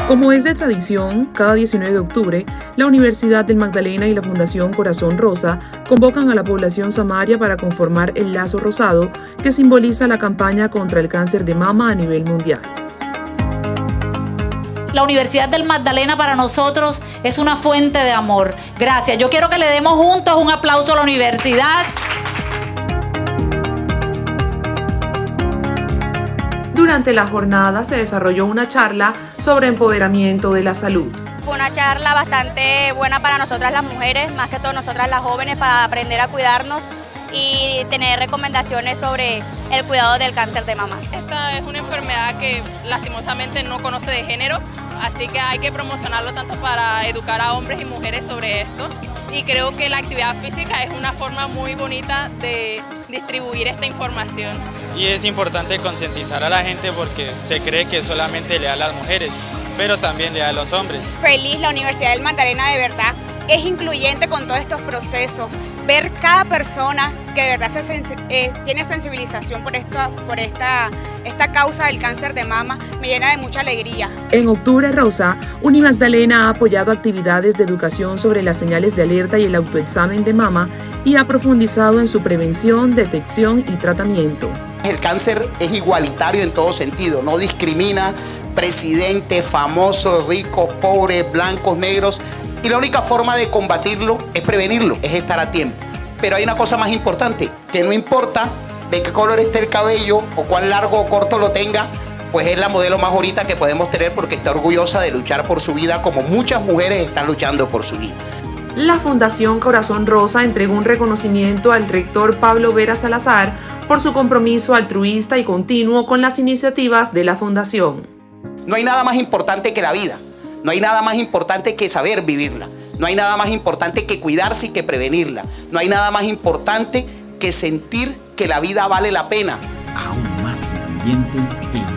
Como es de tradición, cada 19 de octubre, la Universidad del Magdalena y la Fundación Corazón Rosa convocan a la población samaria para conformar el lazo rosado que simboliza la campaña contra el cáncer de mama a nivel mundial. La Universidad del Magdalena para nosotros es una fuente de amor. Gracias. Yo quiero que le demos juntos un aplauso a la universidad. Durante la jornada se desarrolló una charla sobre empoderamiento de la salud. Fue una charla bastante buena para nosotras las mujeres, más que todo nosotras las jóvenes, para aprender a cuidarnos y tener recomendaciones sobre el cuidado del cáncer de mama. Esta es una enfermedad que lastimosamente no conoce de género, así que hay que promocionarlo tanto para educar a hombres y mujeres sobre esto. Y creo que la actividad física es una forma muy bonita de distribuir esta información. Y es importante concientizar a la gente porque se cree que solamente le da a las mujeres, pero también le da a los hombres. Feliz, la Universidad del Magdalena de verdad es incluyente con todos estos procesos. Ver cada persona que de verdad tiene sensibilización por esta causa del cáncer de mama me llena de mucha alegría. En Octubre Rosa, Unimagdalena ha apoyado actividades de educación sobre las señales de alerta y el autoexamen de mama y ha profundizado en su prevención, detección y tratamiento. El cáncer es igualitario en todo sentido, no discrimina presidentes, famosos, ricos, pobres, blancos, negros. Y la única forma de combatirlo es prevenirlo, es estar a tiempo. Pero hay una cosa más importante, que no importa de qué color esté el cabello o cuán largo o corto lo tenga, pues es la modelo más bonita que podemos tener porque está orgullosa de luchar por su vida como muchas mujeres están luchando por su vida. La Fundación Corazón Rosa entregó un reconocimiento al rector Pablo Vera Salazar por su compromiso altruista y continuo con las iniciativas de la Fundación. No hay nada más importante que la vida. No hay nada más importante que saber vivirla. No hay nada más importante que cuidarse y que prevenirla. No hay nada más importante que sentir que la vida vale la pena. Aún más incluyente e